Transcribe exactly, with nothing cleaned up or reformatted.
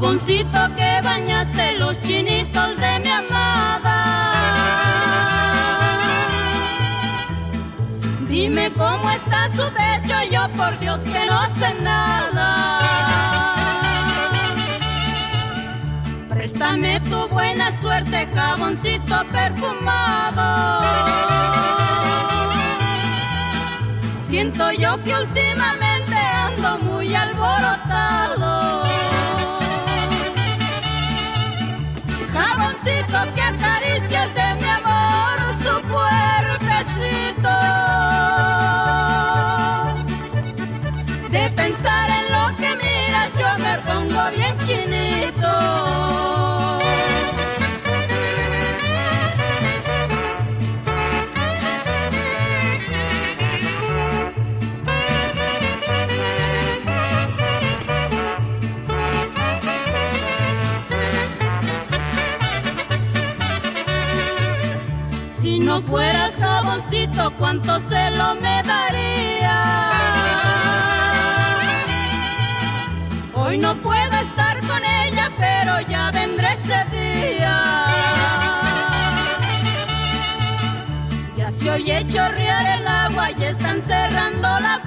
jaboncito que bañaste los chinitos de mi amada. Dime cómo está su pecho, yo por Dios que no sé nada. Préstame tu buena suerte, jaboncito perfumado. Siento yo que últimamente ando muy alborotado. Jaboncito que acaricias de mi amor su cuerpecito. De pensar en lo que miras yo me pongo bien chinito. Si no fueras jaboncito, cuánto celo me daría. Hoy no puedo estar con ella, pero ya vendré ese día. Ya se oye chorrear el agua y están cerrando la